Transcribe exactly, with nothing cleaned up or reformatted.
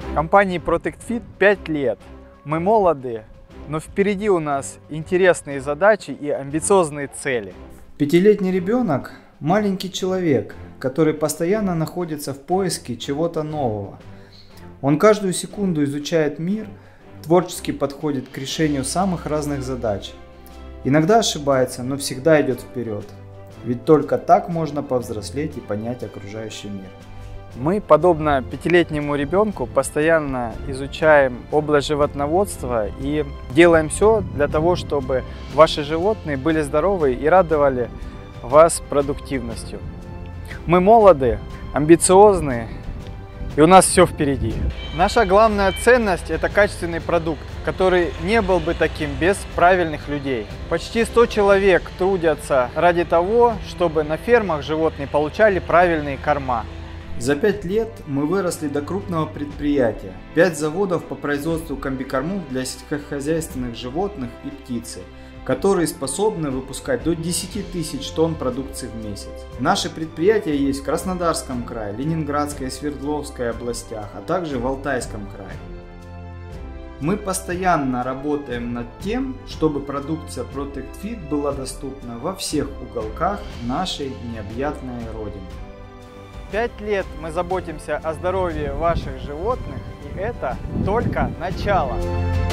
Компании ProtectFit пять лет. Мы молоды, но впереди у нас интересные задачи и амбициозные цели. Пятилетний ребенок – маленький человек, который постоянно находится в поиске чего-то нового. Он каждую секунду изучает мир, творчески подходит к решению самых разных задач. Иногда ошибается, но всегда идет вперед. Ведь только так можно повзрослеть и понять окружающий мир. Мы, подобно пятилетнему ребенку, постоянно изучаем область животноводства и делаем все для того, чтобы ваши животные были здоровы и радовали вас продуктивностью. Мы молоды, амбициозны, и у нас все впереди. Наша главная ценность – это качественный продукт, который не был бы таким без правильных людей. Почти сто человек трудятся ради того, чтобы на фермах животные получали правильные корма. За пять лет мы выросли до крупного предприятия. Пять заводов по производству комбикормов для сельскохозяйственных животных и птицы, которые способны выпускать до десяти тысяч тонн продукции в месяц. Наши предприятия есть в Краснодарском крае, Ленинградской и Свердловской областях, а также в Алтайском крае. Мы постоянно работаем над тем, чтобы продукция ProtectFit была доступна во всех уголках нашей необъятной родины. Пять лет мы заботимся о здоровье ваших животных, и это только начало.